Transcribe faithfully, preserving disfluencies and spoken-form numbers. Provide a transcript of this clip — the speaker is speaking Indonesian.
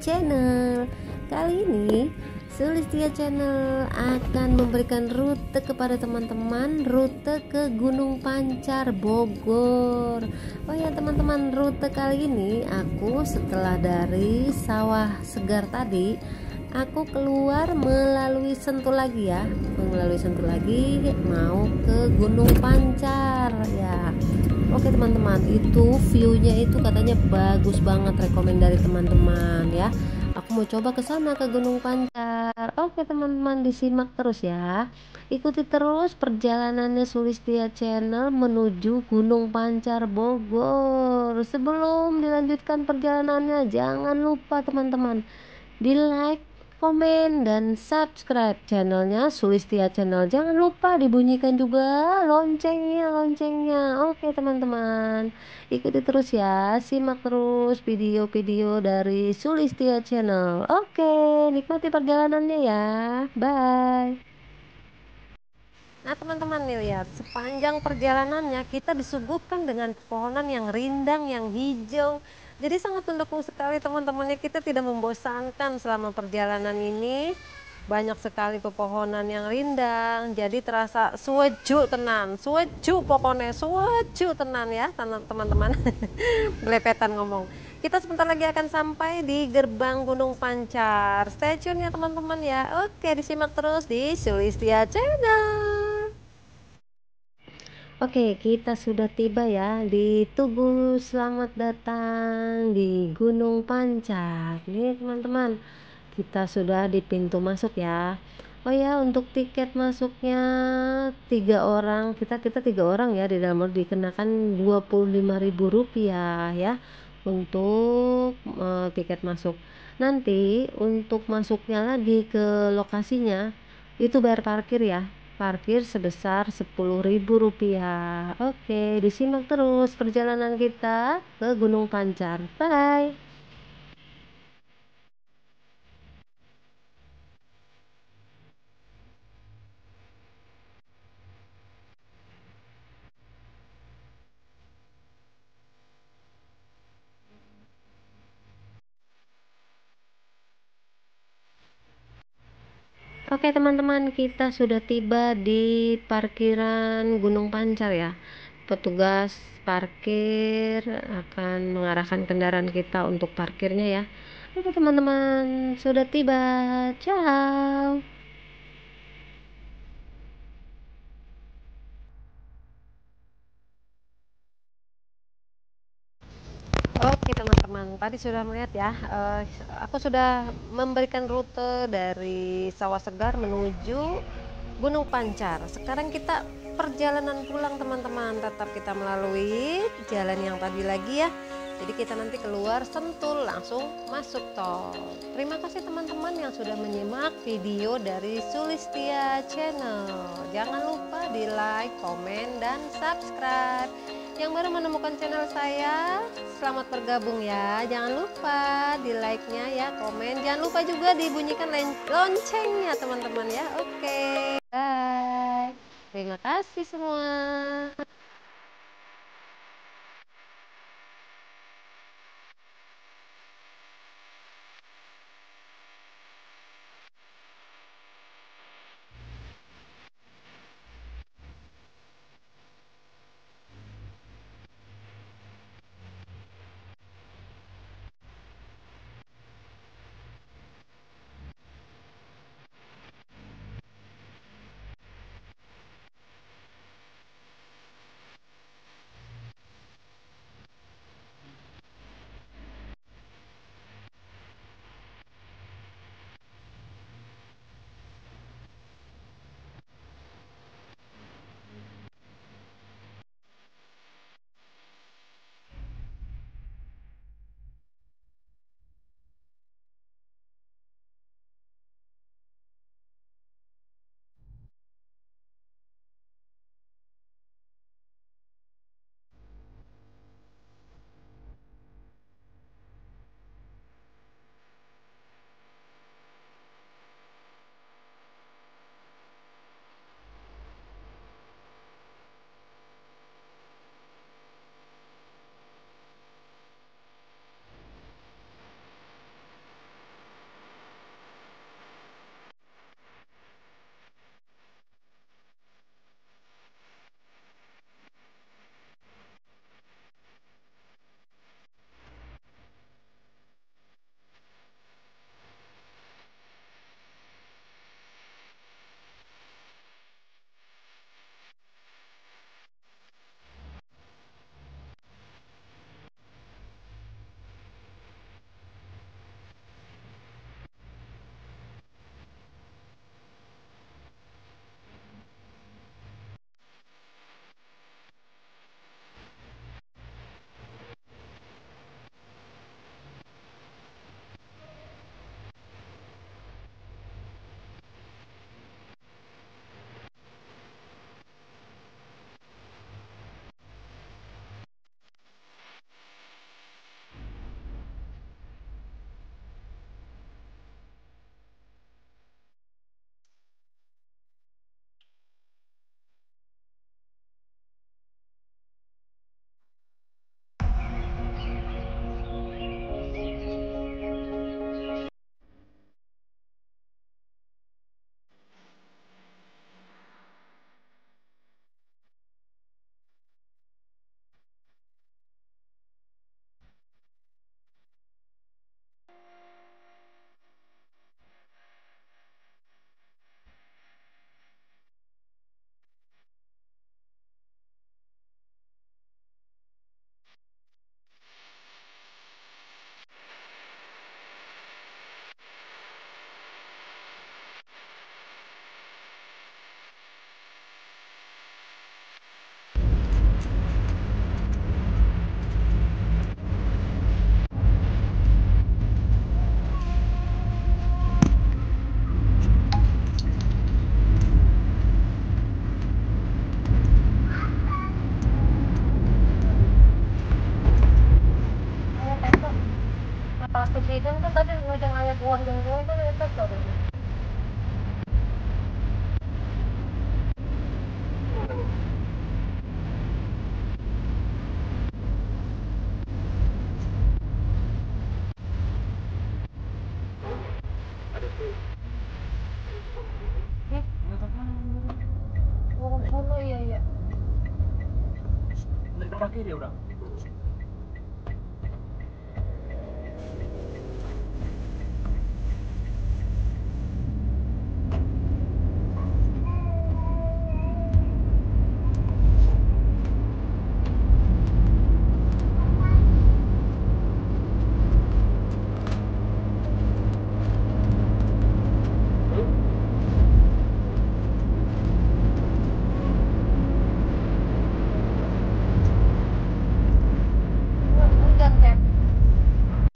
Channel. Kali ini Sulistia Channel akan memberikan rute kepada teman-teman, rute ke Gunung Pancar Bogor. Oh ya teman-teman, rute kali ini aku setelah dari Sawah Segar tadi, aku keluar melalui Sentul lagi ya, melalui Sentul lagi mau ke Gunung Pancar ya. Oke teman-teman, itu viewnya itu katanya bagus banget, rekomend dari teman-teman ya. Aku mau coba ke sana ke Gunung Pancar. Oke teman-teman, disimak terus ya. Ikuti terus perjalanannya Sulistia Channel menuju Gunung Pancar Bogor. Sebelum dilanjutkan perjalanannya, jangan lupa teman-teman di like, komen, dan subscribe channelnya Sulistia Channel. Jangan lupa dibunyikan juga loncengnya loncengnya Oke teman-teman, ikuti terus ya, simak terus video-video dari Sulistia Channel. Oke, nikmati perjalanannya ya, bye. Nah teman-teman nih, lihat sepanjang perjalanannya kita disuguhkan dengan pepohonan yang rindang, yang hijau. Jadi sangat mendukung sekali teman-temannya, kita tidak membosankan selama perjalanan ini. Banyak sekali pepohonan yang rindang, jadi terasa suweju tenan, suweju pokoknya suweju tenan ya teman-teman. Belepetan ngomong. Kita sebentar lagi akan sampai di gerbang Gunung Pancar. Stay tune ya teman-teman ya. Oke, disimak terus di Sulistia Channel. Oke, kita sudah tiba ya di Tugu Selamat Datang di Gunung Pancar. Nih teman-teman, kita sudah di pintu masuk ya. Oh ya, untuk tiket masuknya tiga orang, kita kita tiga orang ya, di dalam dikenakan dua puluh lima ribu rupiah ya untuk uh, tiket masuk. Nanti untuk masuknya lagi ke lokasinya itu bayar parkir ya, parkir sebesar sepuluh ribu rupiah. Oke, disimak terus perjalanan kita ke Gunung Pancar. Bye. Oke teman-teman, kita sudah tiba di parkiran Gunung Pancar ya. Petugas parkir akan mengarahkan kendaraan kita untuk parkirnya ya. Oke teman-teman, sudah tiba. Ciao. Oke teman-teman, tadi sudah melihat ya, uh, aku sudah memberikan rute dari Sawah Segar menuju Gunung Pancar. Sekarang kita perjalanan pulang teman-teman, tetap kita melalui jalan yang tadi lagi ya. Jadi kita nanti keluar Sentul langsung masuk tol. Terima kasih teman-teman yang sudah menyimak video dari Sulistia Channel. Jangan lupa di like, komen, dan subscribe. Yang baru menemukan channel saya, selamat bergabung ya. Jangan lupa di like-nya ya, komen. Jangan lupa juga dibunyikan loncengnya teman-teman ya. Oke, bye. Terima kasih semua. kiri udah.